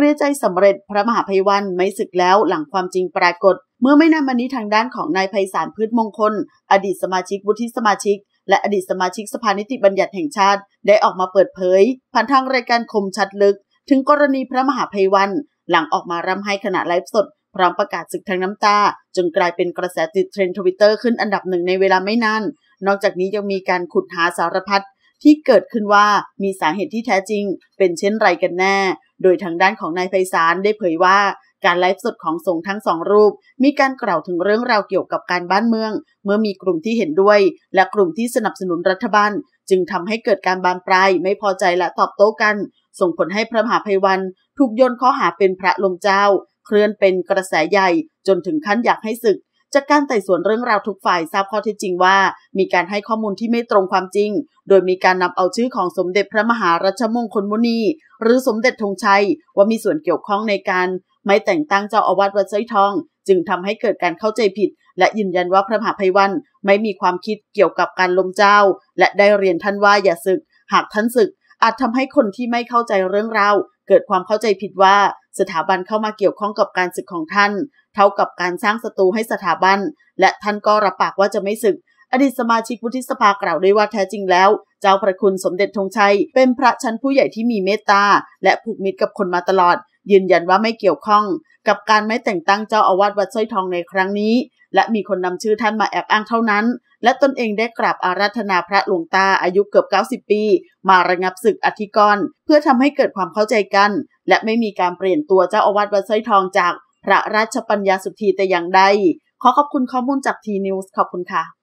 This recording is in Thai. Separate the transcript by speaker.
Speaker 1: ลียร์ใจสำเร็จพระมหาไพวันไม่สึกแล้วหลังความจริงปรากฏเมื่อไม่นานมานี้ทางด้านของนายไพศาลพืชมงคลอดีตสมาชิกวุฒิสมาชิกและอดีตสมาชิกสภานิติบัญญัติแห่งชาติได้ออกมาเปิดเผยผ่านทางรายการคมชัดลึกถึงกรณีพระมหาไพวันหลังออกมาร่ำไห้ขณะไลฟ์สดพร้อมประกาศศึกทางน้ำตาจนกลายเป็นกระแสติดเทรนด์ Twitter ขึ้นอันดับหนึ่งในเวลาไม่นานนอกจากนี้ยังมีการขุดหาสารพัดที่เกิดขึ้นว่ามีสาเหตุที่แท้จริงเป็นเช่นไรกันแน่โดยทางด้านของนายไพศาลได้เผยว่าการไลฟ์สดของสงฆ์ทั้งสองรูปมีการกล่าวถึงเรื่องราวเกี่ยวกับการบ้านเมืองเมื่อมีกลุ่มที่เห็นด้วยและกลุ่มที่สนับสนุนรัฐบาลจึงทำให้เกิดการบานปลายไม่พอใจและตอบโต้กันส่งผลให้พระมหาไพวันถูกโยนข้อหาเป็นพระลมเจ้าเคลื่อนเป็นกระแสใหญ่จนถึงขั้นอยากให้สึกจากการไต่สวนเรื่องราวทุกฝ่ายทราบข้อเท็จจริงว่ามีการให้ข้อมูลที่ไม่ตรงความจริงโดยมีการนำเอาชื่อของสมเด็จพระมหารัชมงคลมุนีหรือสมเด็จธงชัยว่ามีส่วนเกี่ยวข้องในการไม่แต่งตั้งเจ้าอาวาสวัดสร้อยทองจึงทำให้เกิดการเข้าใจผิดและยืนยันว่าพระมหาไพวันไม่มีความคิดเกี่ยวกับการล้มเจ้าและได้เรียนท่านว่าอย่าสึกหากท่านสึกอาจทำให้คนที่ไม่เข้าใจเรื่องราวเกิดความเข้าใจผิดว่าสถาบันเข้ามาเกี่ยวข้องกับการสึกของท่านเท่ากับการสร้างศัตรูให้สถาบันและท่านก็รับปากว่าจะไม่สึกอดีตสมาชิกวุฒิสภากล่าวด้วยว่าแท้จริงแล้วเจ้าพระคุณสมเด็จธงชัยเป็นพระชั้นผู้ใหญ่ที่มีเมตตาและผูกมิตรกับคนมาตลอดยืนยันว่าไม่เกี่ยวข้องกับการไม่แต่งตั้งเจ้าอาวาสวัดสร้อยทองในครั้งนี้และมีคนนำชื่อท่านมาแอบอ้างเท่านั้นและตนเองได้กราบอาราธนาพระหลวงตาอายุเกือบ90ปีมาระงับศึกอธิกรณ์เพื่อทำให้เกิดความเข้าใจกันและไม่มีการเปลี่ยนตัวเจ้าอาวาสวัดสร้อยทองจากพระราชปัญญาสุทธีแต่อย่างใดขอขอบคุณข้อมูลจากทีนิวส์ขอบคุณค่ะ